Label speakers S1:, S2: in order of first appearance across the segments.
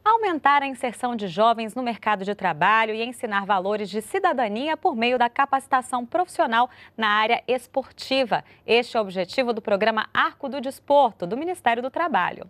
S1: Aumentar a inserção de jovens no mercado de trabalho e ensinar valores de cidadania por meio da capacitação profissional na área esportiva. Este é o objetivo do programa Arco do Desporto, do Ministério do Trabalho.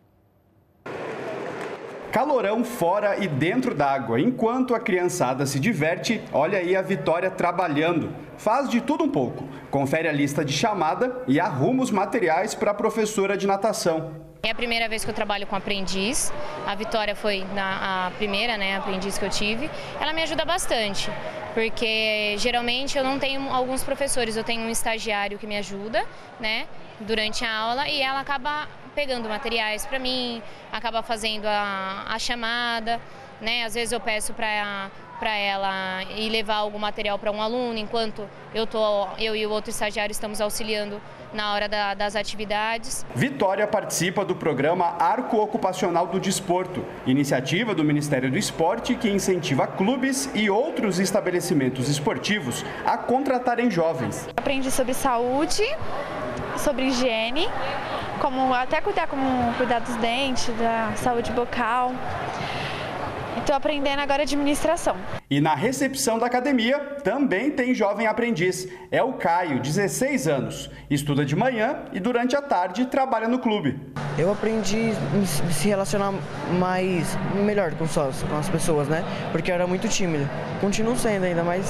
S2: Calorão fora e dentro d'água. Enquanto a criançada se diverte, olha aí a Vitória trabalhando. Faz de tudo um pouco. Confere a lista de chamada e arruma os materiais para a professora de natação.
S3: É a primeira vez que eu trabalho com aprendiz. A Vitória foi a primeira, aprendiz que eu tive. Ela me ajuda bastante, porque geralmente eu não tenho alguns professores, eu tenho um estagiário que me ajuda, durante a aula, e ela acaba pegando materiais para mim, acaba fazendo a chamada, Às vezes eu peço para ela ir levar algum material para um aluno, enquanto eu e o outro estagiário estamos auxiliando na hora das atividades.
S2: Vitória participa do programa Arco Ocupacional do Desporto, iniciativa do Ministério do Esporte que incentiva clubes e outros estabelecimentos esportivos a contratarem jovens.
S4: Aprendi sobre saúde, sobre higiene, como cuidar dos dentes, da saúde bucal. Estou aprendendo agora administração.
S2: E na recepção da academia também tem jovem aprendiz. É o Caio, 16 anos. Estuda de manhã e durante a tarde trabalha no clube.
S5: Eu aprendi a se relacionar melhor com as pessoas, Porque eu era muito tímido. Continuo sendo ainda, mas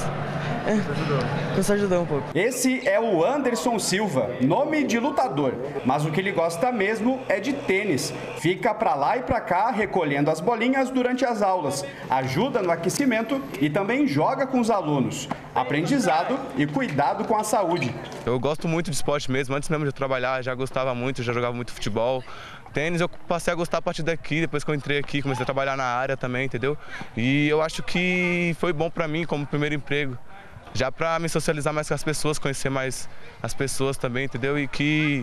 S5: isso ajudou um pouco.
S2: Esse é o Anderson Silva, nome de lutador. Mas o que ele gosta mesmo é de tênis. Fica pra lá e pra cá recolhendo as bolinhas durante as aulas. Ajuda no aquecimento e também joga com os alunos. Aprendizado e cuidado com a saúde.
S6: Eu gosto muito de esporte mesmo. Antes mesmo de trabalhar, já gostava muito, já jogava muito futebol. Tênis eu passei a gostar a partir daqui, depois que eu entrei aqui, comecei a trabalhar na área também, entendeu? E eu acho que foi bom pra mim como primeiro emprego. Já para me socializar mais com as pessoas, conhecer mais as pessoas também, entendeu? E que,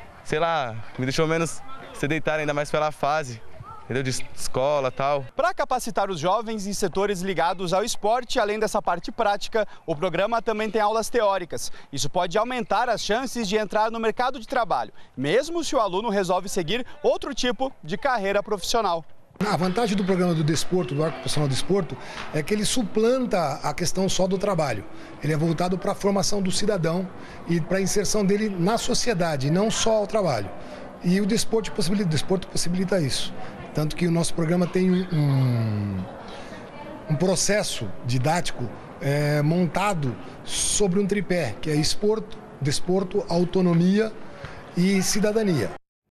S6: me deixou menos sedentário, ainda mais pela fase, entendeu? De escola e tal.
S2: Para capacitar os jovens em setores ligados ao esporte, além dessa parte prática, o programa também tem aulas teóricas. Isso pode aumentar as chances de entrar no mercado de trabalho, mesmo se o aluno resolve seguir outro tipo de carreira profissional.
S7: A vantagem do programa do desporto, do Arco Ocupacional do Desporto, é que ele suplanta a questão só do trabalho. Ele é voltado para a formação do cidadão e para a inserção dele na sociedade, não só ao trabalho. E o desporto possibilita isso. Tanto que o nosso programa tem um processo didático montado sobre um tripé, que é desporto, autonomia e cidadania.